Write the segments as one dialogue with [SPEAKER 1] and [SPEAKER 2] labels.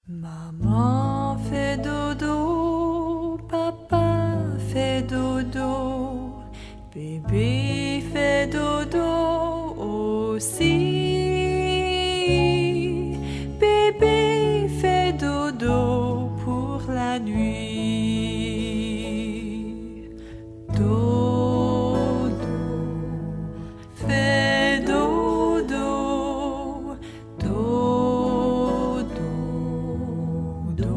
[SPEAKER 1] Maman fait dodo, papa fait dodo, bébé fait dodo aussi. Bébé fait dodo pour la nuit. Dodo fait dodo, dodo, do.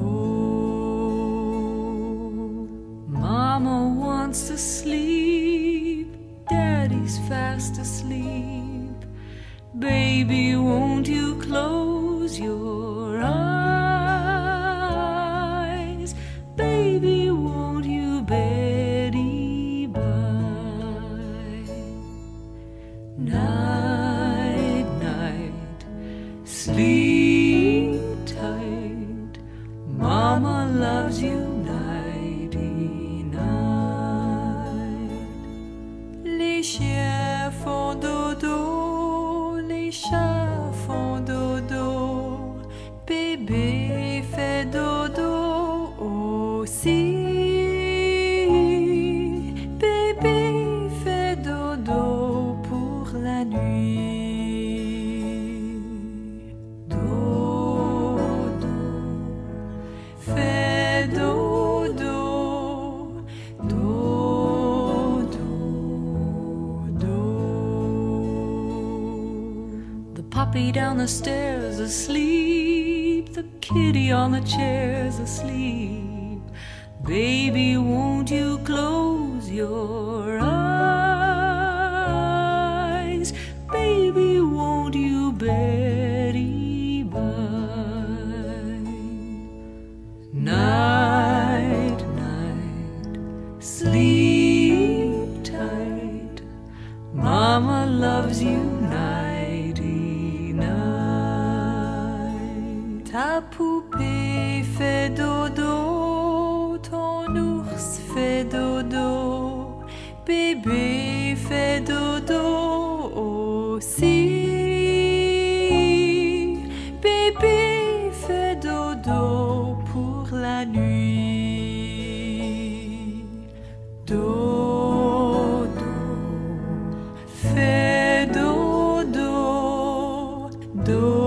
[SPEAKER 1] Mama wants to sleep, Daddy's fast asleep. Baby, won't you close your eyes? Baby, won't you Betty bye? Night, night, sleep tight. Mama loves you nighty night. Les chiens font dodo, les chats font dodo, bébé fait dodo aussi. Bébé fait dodo pour la nuit. Dodo fait dodo, dodo, do. The puppy down the stairs asleep, the kitty on the chair's asleep. Baby, won't you close your eyes? Baby, won't you Betty bye? Night, night, sleep tight. Mama loves you nighty night. Ta poupée fait dodo, ton ours fait dodo, bébé fait dodo aussi. Bébé fait dodo pour la nuit. Dodo fait dodo, dodo.